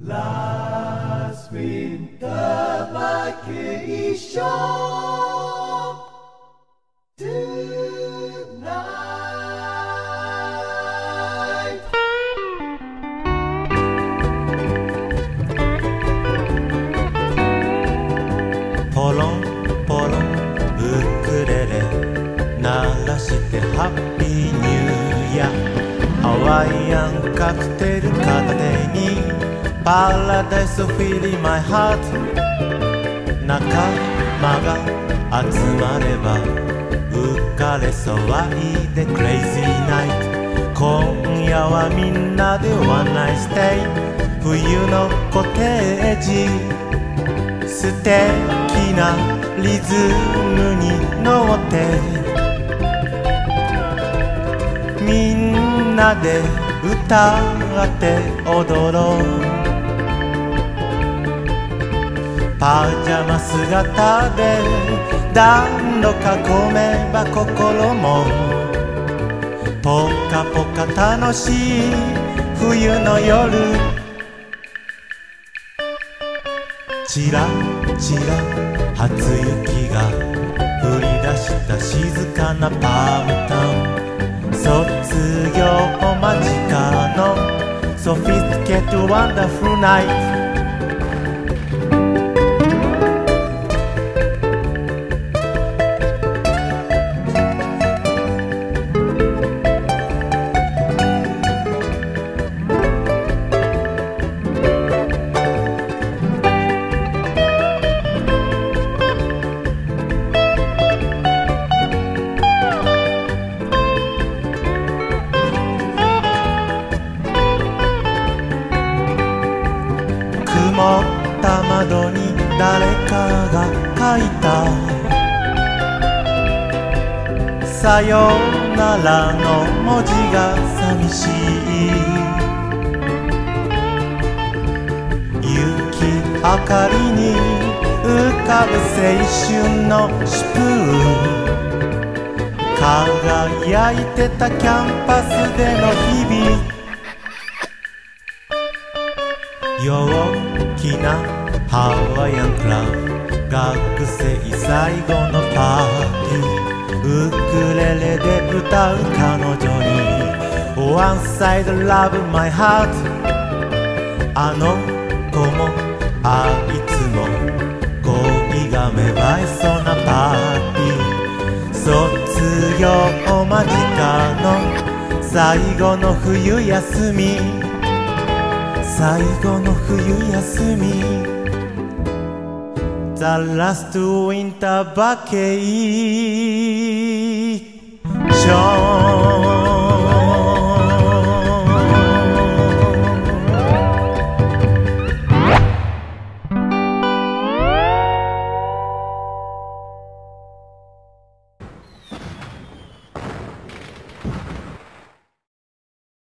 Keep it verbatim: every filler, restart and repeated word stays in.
Last winter vacation tonight. ポロンポロンウクレレ鳴らしてハッピーニューイヤー。ハワイアンカクテル片手にパラダイスをフィリーマイハート。仲間が集まれば浮かれ騒いでクレイジーナイト。今夜はみんなでワンナイステイ。冬のコテージ素敵なリズムに乗ってみんなで歌って踊ろう。パジャマ姿で暖炉囲めば心もポカポカ楽しい冬の夜。ちらちら初雪が降り出した静かなパームタウン。卒業間近のソフィスティケートワンダフルナイト。曇った窓に誰かが書いたさよならの文字が寂しい。雪明かりに浮かぶ青春のシュプー。輝いてたキャンパスでの日々。陽気なハワイアンクラブ学生最後のパーティー。ウクレレで歌う彼女に One side love my heart。 あの子もあいつも恋が芽生えそうなパーティー。卒業間近の最後の冬休み。最後の冬休み The last winter vacation